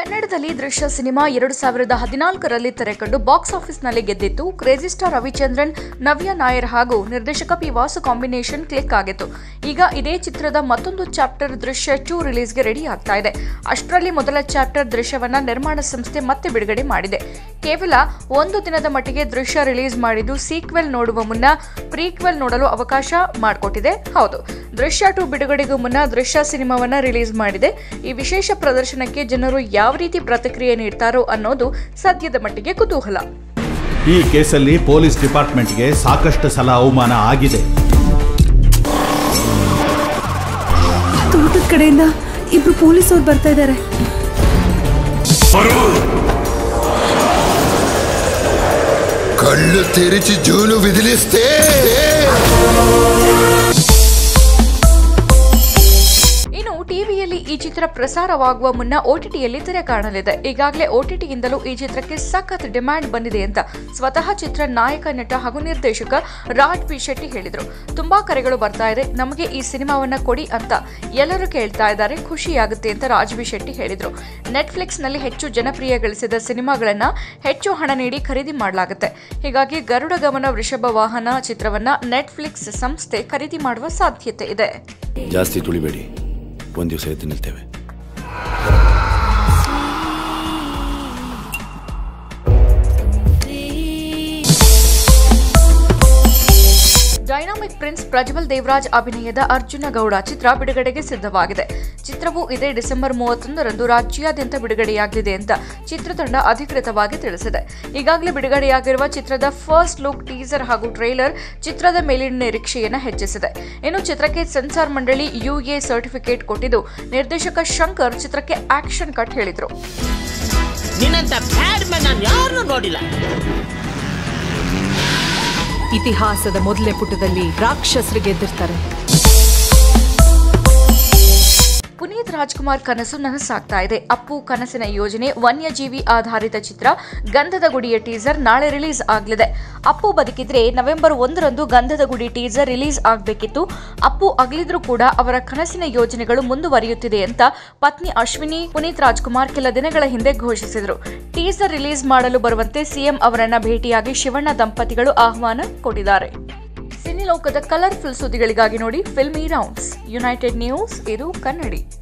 ಕನ್ನಡದಲ್ಲಿ ದೃಶ್ಯ ಸಿನಿಮಾ 2014ರಲ್ಲಿ ತೆರೆಕಂಡು ಬಾಕ್ಸ್ ಆಫೀಸ್ನಲ್ಲಿ ಗೆದ್ದಿತ್ತು. ಕ್ರೇಜಿ ಸ್ಟಾರ್ ರವಿಚಂದ್ರನ್, ನವ್ಯ ನಾಯರ್ ಹಾಗೂ ನಿರ್ದೇಶಕ ಪಿ ವಾಸು ಕಾಂಬಿನೇಷನ್ ಕ್ಲಿಕ್ ಆಗಿತ್ತು. ಈಗ ಇದೇ ಚಿತ್ರದ ಮತ್ತೊಂದು ಚಾಪ್ಟರ್ ದೃಶ್ಯ 2 ರಿಲೀಸ್ಗೆ ರೆಡಿ ಆಗ್ತಾ ಇದೆ. ಅಷ್ಟರಲ್ಲಿ ಮೊದಲ ಚಾಪ್ಟರ್ ದೃಶ್ಯವನ್ನ ನಿರ್ಮಾಣ ಸಂಸ್ಥೆ ಮತ್ತೆ ಬಿಡುಗಡೆ ಮಾಡಿದೆ. ಕೇವಲ ಒಂದು ದಿನದ ಮಟ್ಟಿಗೆ ದೃಶ್ಯ ರಿಲೀಸ್ ಮಾಡಿದ್ದು ಸೀಕ್ವೆಲ್ ನೋಡುವ ಮುನ್ನ ಪ್ರೀಕ್ವೆಲ್ ನೋಡಲು ಅವಕಾಶ ಮಾಡಿಕೊಟ್ಟಿದೆ. ಹೌದು, ದೃಶ್ಯ 2 ಬಿಡುಗಡೆಗೂ ಮುನ್ನ ದೃಶ್ಯ ಸಿನಿಮಾವನ್ನ ರಿಲೀಸ್ ಮಾಡಿದೆ. ಈ ವಿಶೇಷ ಪ್ರದರ್ಶನಕ್ಕೆ ಜನರು ಯಾವ ರೀತಿ ಪ್ರತಿಕ್ರಿಯೆ ನೀಡ್ತಾರೋ ಅನ್ನೋದು ಸದ್ಯದ ಮಟ್ಟಿಗೆ ಕುತೂಹಲ. ಈ ಕೇಸಲ್ಲಿ ಪೊಲೀಸ್ ಡಿಪಾರ್ಟ್ಮೆಂಟ್ಗೆ ಸಾಕಷ್ಟು ಸಲ ಅವಮಾನ ಆಗಿದೆ. ತೋಟದ ಕಡೆಯಿಂದ ಇಬ್ರು ಪೊಲೀಸರು ಬರ್ತಾ ಇದ್ದಾರೆ. ಕళ్ళు తెరిచి జూలు విదిలిస్తే ಇನ್ನು ಟಿವಿಯಲ್ಲಿ ಈ ಚಿತ್ರ ಪ್ರಸಾರವಾಗುವ ಮುನ್ನ OTTಯಲ್ಲಿ ತೆರೆ ಕಾಣಲಿದೆ. ಈಗಾಗಲೇ OTTಯಿಂದಲೂ ಈ ಚಿತ್ರಕ್ಕೆ ಸಖತ್ ಡಿಮ್ಯಾಂಡ್ ಬಂದಿದೆ ಅಂತ ಸ್ವತಃ ಚಿತ್ರ ನಾಯಕ, ನಟ ಹಾಗೂ ನಿರ್ದೇಶಕ ರಾಜ್ ಬಿ ಶೆಟ್ಟಿ ಹೇಳಿದ್ರು. ತುಂಬಾ ಕರೆಗಳು ಬರ್ತಾ ಇದೆ, ನಮಗೆ ಈ ಸಿನಿಮಾವನ್ನ ಕೊಡಿ ಅಂತ ಎಲ್ಲರೂ ಕೇಳ್ತಾ ಇದ್ದಾರೆ, ಖುಷಿಯಾಗುತ್ತೆ ಅಂತ ರಾಜ್ ಬಿ ಶೆಟ್ಟಿ ಹೇಳಿದ್ರು. ನೆಟ್ಫ್ಲಿಕ್ಸ್ನಲ್ಲಿ ಹೆಚ್ಚು ಜನಪ್ರಿಯ ಗಳಿಸಿದ ಸಿನಿಮಾಗಳನ್ನ ಹೆಚ್ಚು ಹಣ ನೀಡಿ ಖರೀದಿ ಮಾಡಲಾಗುತ್ತೆ. ಹೀಗಾಗಿ ಗರುಡ ಗಮನ ವೃಷಭ ವಾಹನ ಚಿತ್ರವನ್ನ ನೆಟ್ಫ್ಲಿಕ್ಸ್ ಸಂಸ್ಥೆ ಖರೀದಿ ಮಾಡುವ ಸಾಧ್ಯತೆ ಇದೆ. ಜಾಸ್ತಿ ತುಳಿಬೇಡಿ, ಒಂದು ದಿವಸ ಎದ್ದು ನಿಲ್ತೇವೆ. ಡೈನಾಮಿಕ್ ಪ್ರಿನ್ಸ್ ಪ್ರಜ್ವಲ್ ದೇವರಾಜ್ ಅಭಿನಯದ ಅರ್ಜುನ ಗೌಡ ಚಿತ್ರ ಬಿಡುಗಡೆಗೆ ಸಿದ್ಧವಾಗಿದೆ. ಚಿತ್ರವು ಇದೇ ಡಿಸೆಂಬರ್ 31ರಂದು ರಾಜ್ಯಾದ್ಯಂತ ಬಿಡುಗಡೆಯಾಗಲಿದೆ ಅಂತ ಚಿತ್ರತಂಡ ಅಧಿಕೃತವಾಗಿ ತಿಳಿಸಿದೆ. ಈಗಾಗಲೇ ಬಿಡುಗಡೆಯಾಗಿರುವ ಚಿತ್ರದ ಫಸ್ಟ್ ಲುಕ್, ಟೀಸರ್ ಹಾಗೂ ಟ್ರೇಲರ್ ಚಿತ್ರದ ಮೇಲಿನ ನಿರೀಕ್ಷೆಯನ್ನು ಹೆಚ್ಚಿಸಿದೆ. ಇನ್ನು ಚಿತ್ರಕ್ಕೆ ಸೆನ್ಸಾರ್ ಮಂಡಳಿ UA ಸರ್ಟಿಫಿಕೇಟ್ ಕೊಟ್ಟಿದ್ದು, ನಿರ್ದೇಶಕ ಶಂಕರ್ ಚಿತ್ರಕ್ಕೆ ಆಕ್ಷನ್ ಕಟ್ ಹೇಳಿದ್ರು. ಇತಿಹಾಸದ ಮೊದಲೇ ಪುಟದಲ್ಲಿ ರಾಕ್ಷಸರು ಗೆದ್ದಿರ್ತಾರೆ. ಪುನೀತ್ ರಾಜ್ಕುಮಾರ್ ಕನಸು ನನಸಾಗ್ತಾ ಇದೆ. ಅಪ್ಪು ಕನಸಿನ ಯೋಜನೆ ವನ್ಯಜೀವಿ ಆಧಾರಿತ ಚಿತ್ರ ಗಂಧದ ಗುಡಿಯ ಟೀಸರ್ ನಾಳೆ ರಿಲೀಸ್ ಆಗಲಿದೆ. ಅಪ್ಪು ಬದುಕಿದ್ರೆ ನವೆಂಬರ್ 1ರಂದು ಗಂಧದ ಗುಡಿ ಟೀಸರ್ ರಿಲೀಸ್ ಆಗಬೇಕಿತ್ತು. ಅಪ್ಪು ಅಗಲಿದ್ರೂ ಕೂಡ ಅವರ ಕನಸಿನ ಯೋಜನೆಗಳು ಮುಂದುವರಿಯುತ್ತಿದೆ ಅಂತ ಪತ್ನಿ ಅಶ್ವಿನಿ ಪುನೀತ್ ರಾಜ್ಕುಮಾರ್ ಕೆಲ ದಿನಗಳ ಹಿಂದೆ ಘೋಷಿಸಿದರು. ಟೀಸರ್ ರಿಲೀಸ್ ಮಾಡಲು ಬರುವಂತೆ ಸಿಎಂ ಅವರನ್ನ ಭೇಟಿಯಾಗಿ ಶಿವಣ್ಣ ದಂಪತಿಗಳು ಆಹ್ವಾನ ಕೊಟ್ಟಿದ್ದಾರೆ. ಸಿನಿ ಲೋಕದ ಕಲರ್ಫುಲ್ ಸುದ್ದಿಗಳಿಗಾಗಿ ನೋಡಿ ಫಿಲ್ಮಿ ರೌಂಡ್ಸ್. ಯುನೈಟೆಡ್ ನ್ಯೂಸ್, ಇದು ಕನ್ನಡಿ.